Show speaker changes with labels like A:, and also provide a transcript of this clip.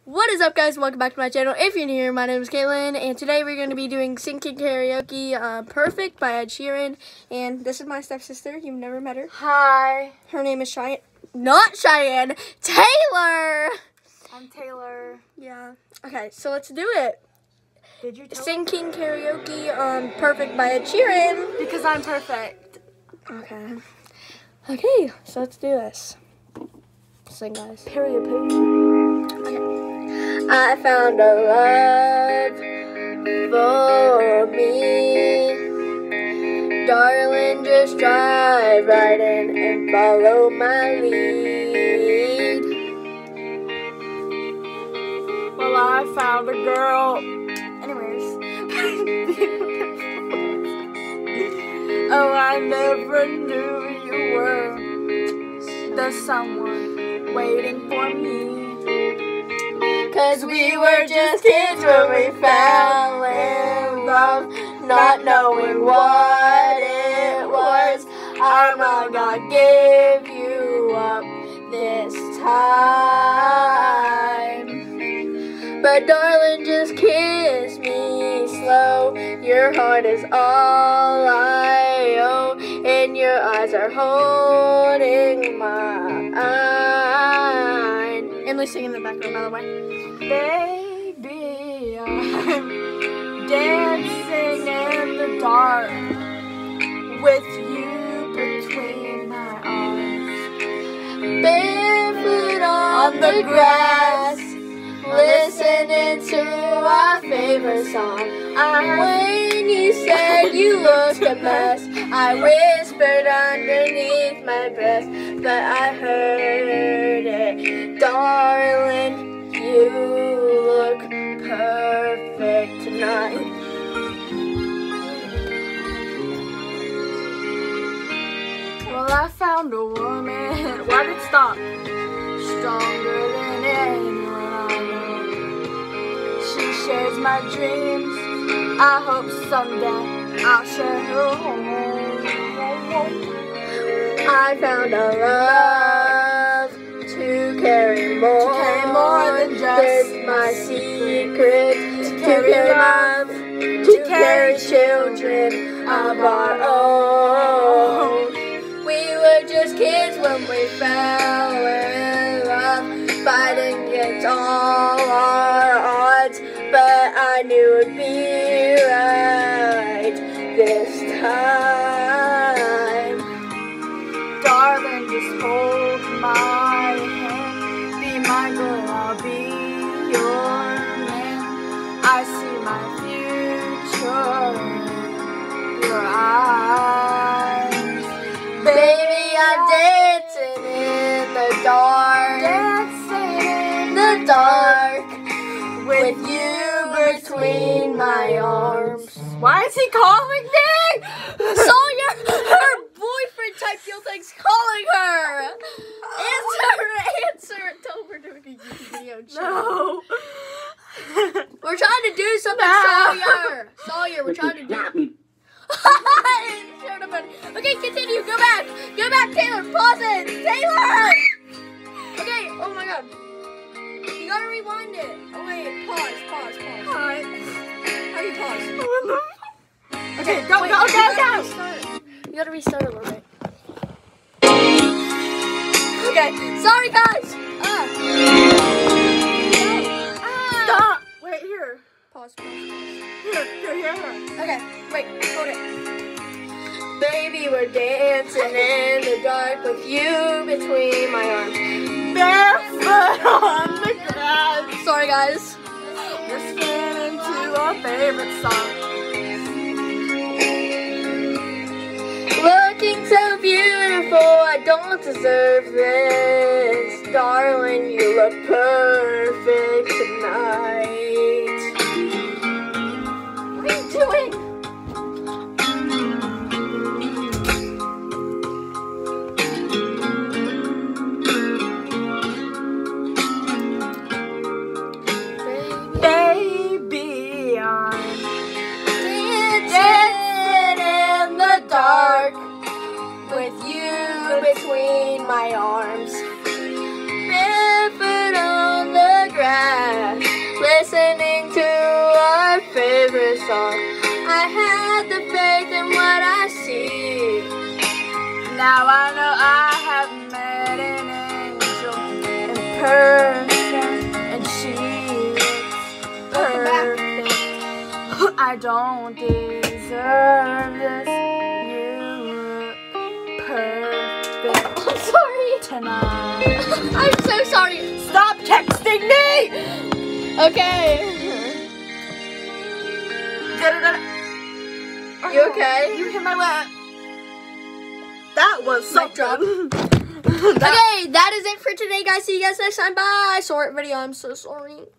A: What is up, guys? Welcome back to my channel. If you're new here, my name is Caitlin, and today we're going to be doing singing karaoke, Perfect by Ed Sheeran. And this is my stepsister. You've never met her.
B: Hi.
A: Her name is Cheyenne. Not Cheyenne. Taylor!
B: I'm Taylor.
A: Yeah. Okay, so let's do it.
B: Did you tell
A: Singing karaoke, Perfect by Ed Sheeran.
B: Because I'm perfect.
A: Okay. Okay, so let's do this. Sing, guys.
B: Period, period.
A: Okay. I found a love for me. Darling, just drive right in and follow my lead.
B: Well, I found a girl. Anyways. Oh, I never knew you were the someone waiting for me.
A: 'Cause we were just kids when we fell in love, not knowing what it was. I'm not gonna give you up this time. But darling, just kiss me slow. Your heart is all I owe, and your eyes are holding mine. Emily's singing in the background, by the way.
B: Baby, I'm dancing in the dark with you between my arms.
A: Barefoot on the grass, listening to our favorite song. When you said you looked a mess, I whispered underneath my breath, but I heard it. Darling, you look perfect tonight.
B: Well, I found a woman. Why did it stop? Stronger than anyone I know. She shares my dreams. I hope someday I'll share her home.
A: I found a love to carry more
B: than just
A: There's my secret to carry love, to carry children of our own. We were just kids when we fell in love, fighting against all our odds, but I knew it'd be right this time.
B: Darling, just hold my hand. Be my girl, I'll be your man. I see my future in your eyes.
A: Baby, I'm dancing in the dark,
B: Dancing
A: in the dark, with you between my arms.
B: Why is he calling me?
A: Sawyer, her boyfriend type deal thing's calling her. Answer. Tell her to make a YouTube video.
B: No.
A: We're trying to do something,
B: No.
A: Sawyer, we're trying to do. Okay, continue. Go back, Taylor. Pause it, Taylor. Okay. Oh my God. You gotta rewind it. Oh wait. Pause.
B: Alright.
A: How do you pause?
B: Okay, go.
A: You gotta restart a little bit. Okay, sorry guys.
B: Stop. Wait, here.
A: Pause.
B: Here.
A: Okay, wait, hold it. Baby, we're dancing in the dark with you between my arms.
B: Barefoot on the grass.
A: Sorry guys.
B: Listening to our favorite song.
A: Looking so beautiful, I don't deserve this. Darling, you look perfect tonight. What are you doing?
B: Baby, I'm
A: Dancing in the dark with you between my arms. Barefoot on the grass. listening to our favorite song. I had the faith in what I see.
B: Now I know I have met an angel in person, and she looks perfect. I don't deserve this. You look perfect.
A: I'm sorry.
B: Tonight.
A: I'm so sorry.
B: Stop texting me! Okay.
A: You okay?
B: You hit my lap. That was
A: Mic drop.
B: something.
A: Okay, that is it for today, guys. See you guys next time. Bye. Short video. I'm so sorry.